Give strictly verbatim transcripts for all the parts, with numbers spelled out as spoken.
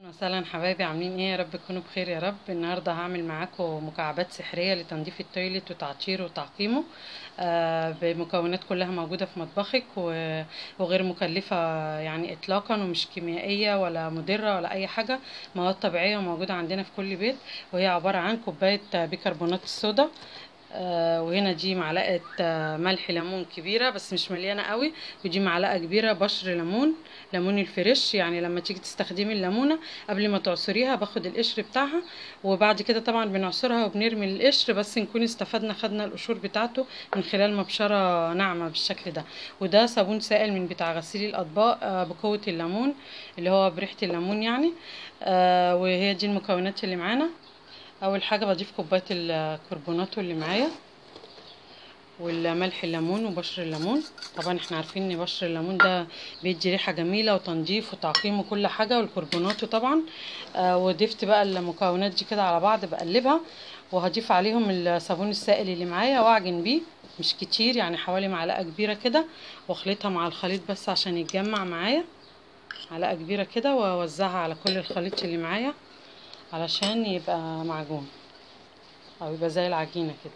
مثلا حبايبي عاملين ايه؟ يا رب تكونوا بخير يا رب. النهارده هعمل معاكم مكعبات سحريه لتنظيف التويليت وتعطيره وتعقيمه، آه بمكونات كلها موجوده في مطبخك و- وغير مكلفه يعني اطلاقا، ومش كيميائيه ولا مضره ولا اي حاجه. مواد طبيعيه موجوده عندنا في كل بيت، وهي عباره عن كوبايه بيكربونات الصودا، آه وهنا دي معلقه آه ملح ليمون كبيره بس مش مليانه قوي، ودي معلقه كبيره بشر ليمون، ليمون الفريش. يعني لما تيجي تستخدمي الليمونه قبل ما تعصريها باخد القشر بتاعها، وبعد كده طبعا بنعصرها وبنرمي القشر، بس نكون استفدنا خدنا القشور بتاعته من خلال مبشره ناعمه بالشكل ده. وده صابون سائل من بتاع غسيل الاطباق، آه بقوه الليمون، اللي هو بريحه الليمون يعني. آه وهي دي المكونات اللي معانا. اول حاجه بضيف كوبايه الكربوناتو اللي معايا، والملح الليمون وبشر الليمون. طبعا احنا عارفين ان بشر الليمون ده بيدي ريحه جميله وتنظيف وتعقيم وكل حاجه، والكربوناتو طبعا. آه وضفت بقى المكونات دي كده على بعض بقلبها، وهضيف عليهم الصابون السائل اللي معايا واعجن بيه، مش كتير يعني حوالي معلقه كبيره كده، واخلطها مع الخليط بس عشان يتجمع معايا. معلقه كبيره كده واوزعها على كل الخليط اللي معايا علشان يبقى معجون، او يبقى زي العجينه كده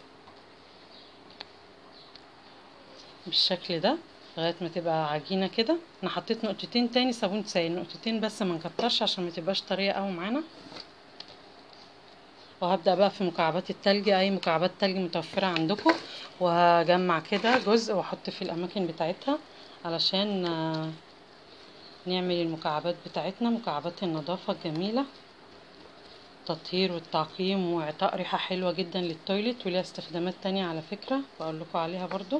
بالشكل ده لغايه ما تبقى عجينه كده. انا حطيت نقطتين تاني صابون سائل، نقطتين بس ما نكترش عشان ما تبقاش طريه قوي معانا. وهبدا بقى في مكعبات التلج، اي مكعبات تلج متوفره عندكم، وهجمع كده جزء واحط في الاماكن بتاعتها علشان آه، نعمل المكعبات بتاعتنا، مكعبات النظافه الجميله، التطهير والتعقيم واعطاء ريحه حلوه جدا للتويليت، وليها استخدامات تانية على فكره بقول لكم عليها برضو.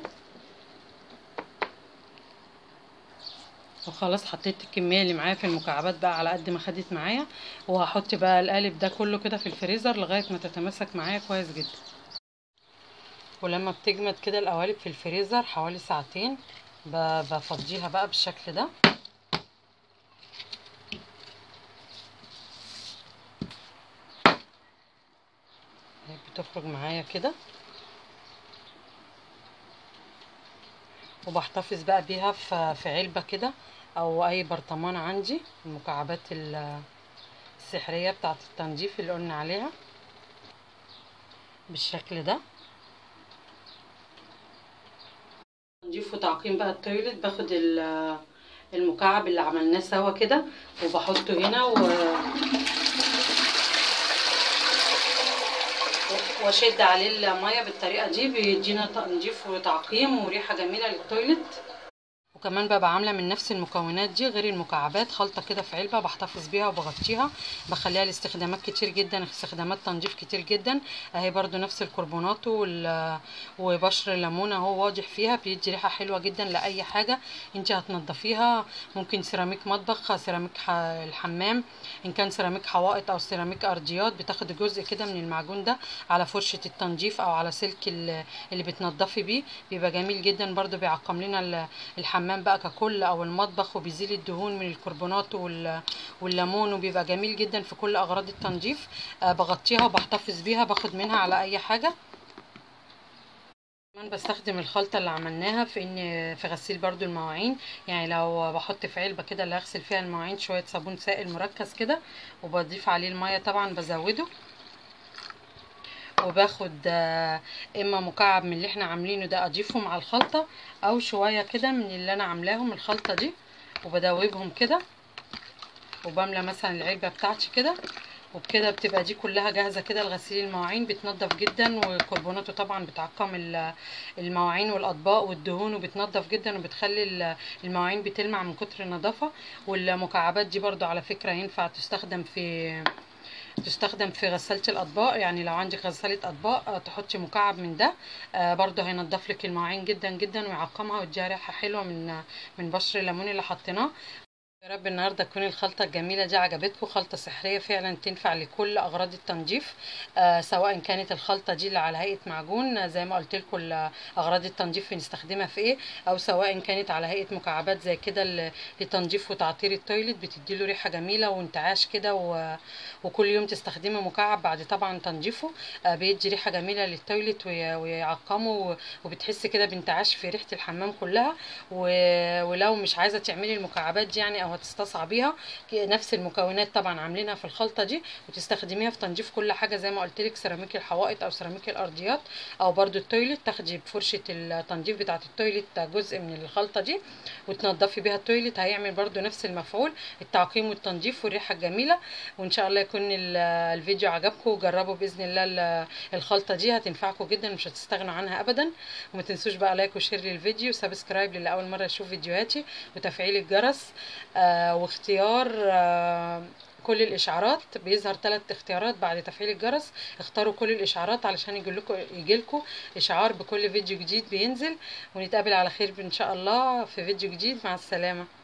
وخلاص حطيت الكميه اللي معايا في المكعبات بقى على قد ما خدت معايا، وهحط بقى القالب ده كله كده في الفريزر لغايه ما تتماسك معايا كويس جدا. ولما بتجمد كده القوالب في الفريزر حوالي ساعتين بفضيها بقى بالشكل ده. بتخرج معايا كده، وبحتفظ بقى بيها في علبه كده او اي برطمان عندي، المكعبات السحريه بتاعه التنظيف اللي قلنا عليها بالشكل ده. تنظيف وتعقيم بقى التويلت، باخد المكعب اللي عملناه سوا كده وبحطه هنا و... واشد عليه الميه بالطريقه دي، بيدينا تنظيف وتعقيم وريحه جميله للتويلت. وكمان ببقى عامله من نفس المكونات دي غير المكعبات خلطه كده في علبه بحتفظ بيها وبغطيها، بخليها لاستخدامات كتير جدا، استخدامات تنظيف كتير جدا. اهي برضو نفس الكربونات وبشر الليمون اهو واضح فيها، بيدي ريحه حلوه جدا لاي حاجه انت هتنضفيها. ممكن سيراميك مطبخ، سيراميك الحمام، ان كان سيراميك حوائط او سيراميك ارضيات، بتاخد جزء كده من المعجون ده على فرشه التنظيف او على سلك اللي بتنضفي بيه، بيبقى جميل جدا برضو، بيعقم لنا الحمام بقى ككل او المطبخ، وبيزيل الدهون من الكربونات والليمون، وبيبقى جميل جدا في كل اغراض التنظيف. أه بغطيها وبحتفظ بيها، باخد منها على اي حاجه. كمان بستخدم الخلطه اللي عملناها في ان في غسيل برضو المواعين، يعني لو بحط في علبه كده اللي هغسل فيها المواعين شويه صابون سائل مركز كده، وبضيف عليه الميه طبعا بزوده، وباخد اما مكعب من اللي احنا عاملينه ده اضيفه مع الخلطه، او شويه كده من اللي انا عاملاهم الخلطه دي وبدوبهم كده، وبملى مثلا العلبه بتاعتي كده، وبكده بتبقى دي كلها جاهزه كده لغسيل المواعين. بتنضف جدا، وكربوناته طبعا بتعقم المواعين والاطباق والدهون، وبتنضف جدا وبتخلي المواعين بتلمع من كتر النظافه. والمكعبات دي برضو على فكره ينفع تستخدم في تستخدم في غسالة الأطباق، يعني لو عندك غسالة أطباق تحطي مكعب من ده، برضه هينضف لك المواعين جدا جدا ويعقمها ويديها ريحة حلوة من من بشر الليمون اللي حطيناه. يا رب النهارده تكون الخلطه الجميله دي عجبتكم، خلطه سحريه فعلا تنفع لكل اغراض التنظيف، آه سواء كانت الخلطه دي اللي على هيئه معجون زي ما قلت لكم اغراض التنظيف بنستخدمها في ايه، او سواء كانت على هيئه مكعبات زي كده لتنظيف وتعطير التويلت، بتدي له ريحه جميله وانتعاش كده، وكل يوم تستخدمي مكعب بعد طبعا تنظيفه، آه بيدي ريحه جميله للتويلت ويعقمه، وبتحسي كده بانتعاش في ريحه الحمام كلها. ولو مش عايزه تعملي المكعبات دي يعني او وهتستصعبيها. نفس المكونات طبعا عاملينها في الخلطه دي، وتستخدميها في تنظيف كل حاجه زي ما قلت لك، سيراميك الحوائط او سيراميك الارضيات او برده التويليت. تاخدي بفرشه التنظيف بتاعه التويليت جزء من الخلطه دي وتنضفي بيها التويليت، هيعمل برده نفس المفعول، التعقيم والتنظيف والريحه الجميله. وان شاء الله يكون الفيديو عجبكم، وجربوا باذن الله الخلطه دي هتنفعكم جدا، مش هتستغنوا عنها ابدا. وما تنسوش بقى لايك وشير للفيديو وسبسكرايب للي اول مره يشوف فيديوهاتي، وتفعيل الجرس آه واختيار آه كل الاشعارات. بيظهر ثلاث اختيارات بعد تفعيل الجرس، اختاروا كل الاشعارات علشان يجيلكوا يجيلكوا اشعار بكل فيديو جديد بينزل. ونتقابل على خير ان شاء الله في فيديو جديد. مع السلامه.